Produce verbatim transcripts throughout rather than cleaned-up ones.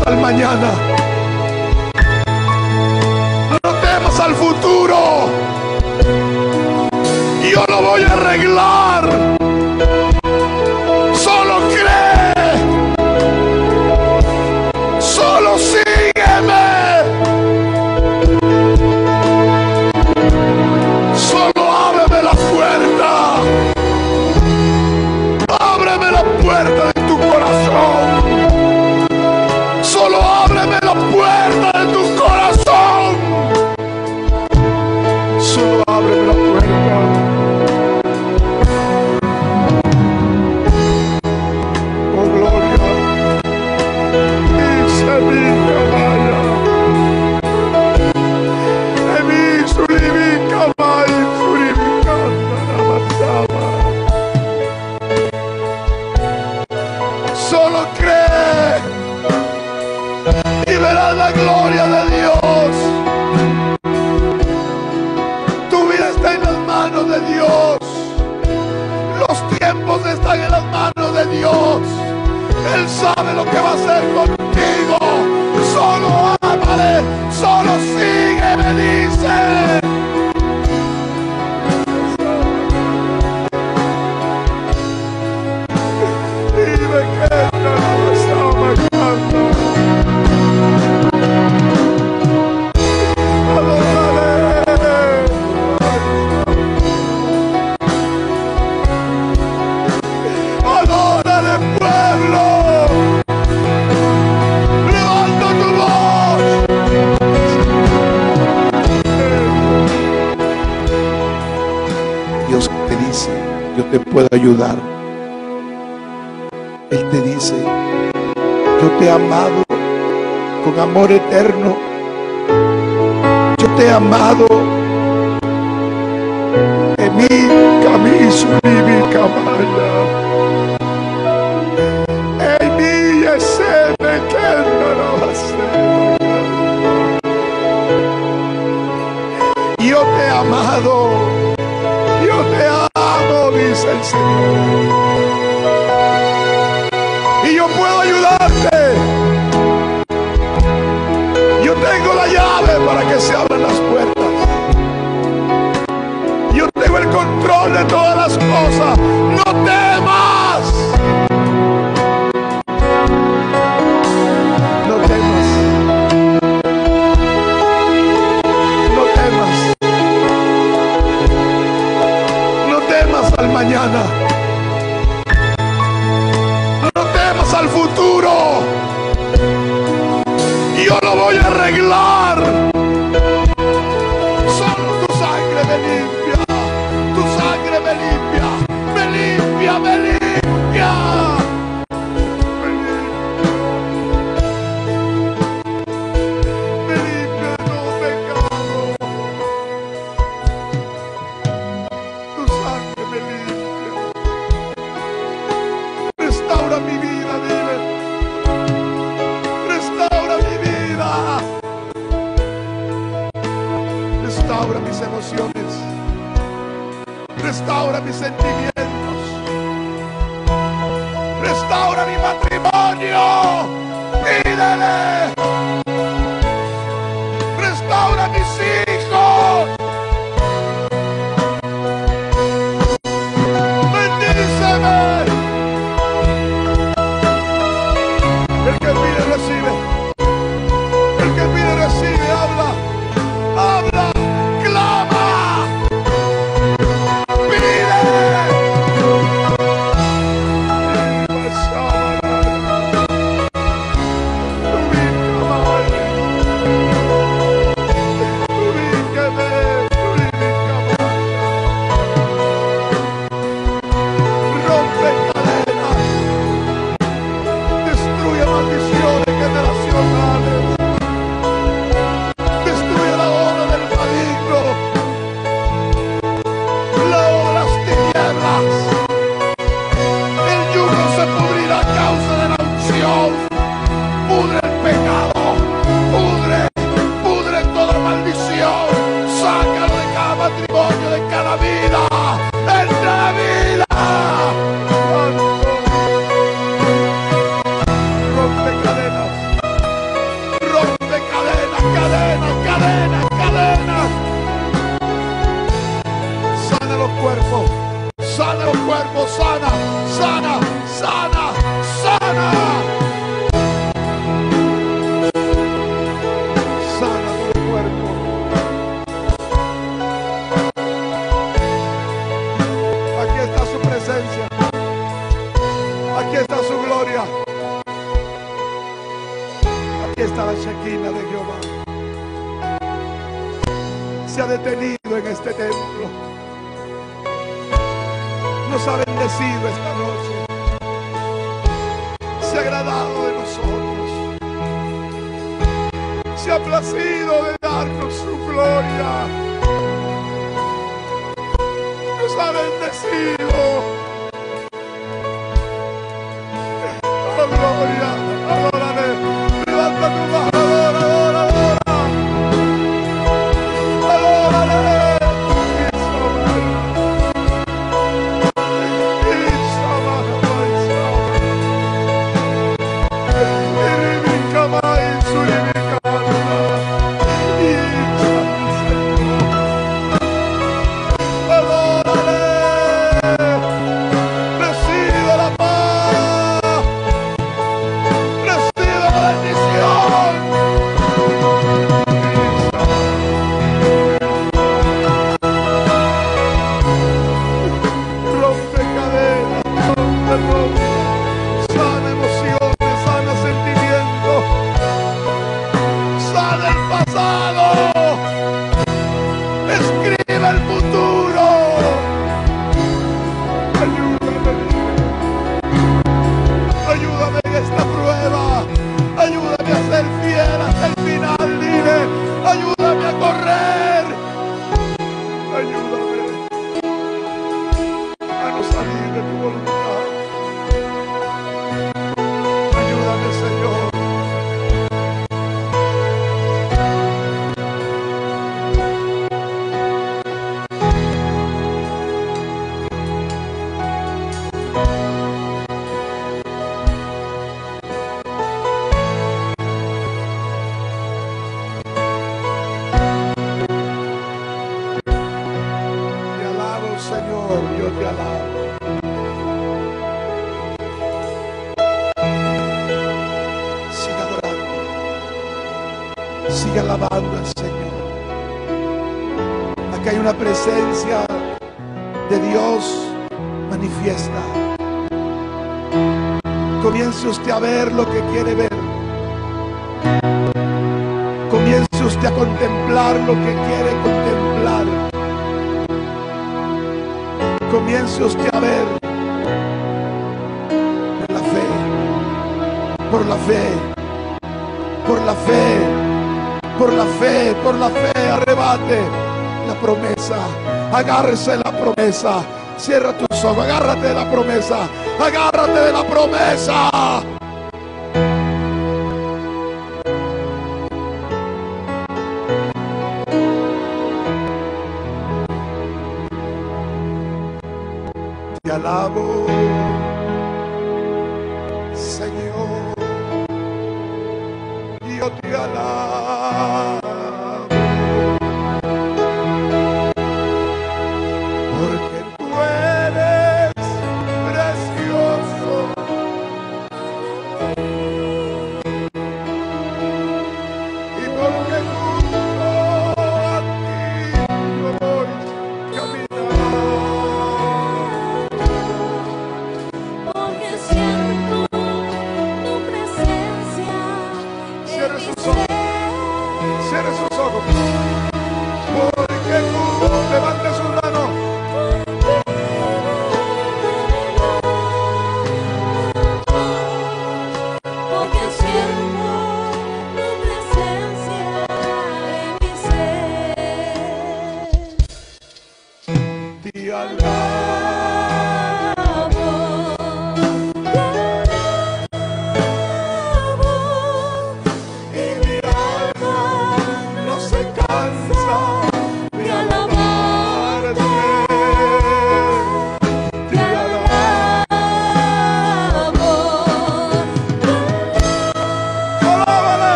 al mañana. No temas al futuro. Yo lo voy a arreglar. Solo cree. Solo sígueme. Solo ábreme la puerta. Ábreme la puerta de tu corazón. Solo ábreme la puerta de tu corazón. Solo ábreme la puerta. Oh, gloria. Dice mi caballa. Emi suribi cabay, suribi canta masaba. Solo cree y verás la gloria de Dios. Tu vida está en las manos de Dios. Los tiempos están en las manos de Dios. Él sabe lo que va a hacer contigo. Solo ámale, solo sigue, me dice. Dime que no estaba cantando. Adórale, pueblo. Levanta tu voz. Dios te dice, yo te puedo ayudar. Él te dice, yo te he amado con amor eterno. Yo te he amado. En mi camino y mi caballa. En mi ese me queda la base. Yo te he amado. Yo te amo, dice el Señor. Y yo puedo ayudarte. Yo tengo la llave para que se abran las puertas. Yo tengo el control de todas las cosas. No temas. No temas. No temas. No temas al mañana. No temas al futuro. Yo lo voy a arreglar. Solo tu sangre me limpia. Tu sangre me limpia. Me limpia, me limpia. Me limpia, no pecado. Tu sangre me limpia. Restaura mi vida, dile. Restaura mi vida. Restaura mis emociones. Restaura mis sentimientos. Restaura mi matrimonio. Pídele. Restaura mis hijos. Bendíceme. El que pide recibe. El que pide recibe. Habla. Habla. Clama. Pide. Rompe cadenas. Destruye maldiciones, generaciones. Aquí está la Shekinah de Jehová. Se ha detenido en este templo. Nos ha bendecido esta noche. Se ha agradado de nosotros. Se ha placido de darnos su gloria. Nos ha bendecido. Oh, gloria. Adórale. Levanta tu mano. Adora, adora, adora. Adórale. Sigue alabando al Señor. Aquí hay una presencia de Dios manifiesta. Comience usted a ver lo que quiere ver. Comience usted a contemplar lo que quiere contemplar. Comience usted a ver por la fe, por la fe, por la fe. Por la fe, por la fe, arrebate la promesa. Agárrese de la promesa. Cierra tus ojos, agárrate de la promesa. Agárrate de la promesa. Te alabo, Señor. Yo te alabo.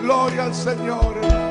Gloria al Señor, hermano.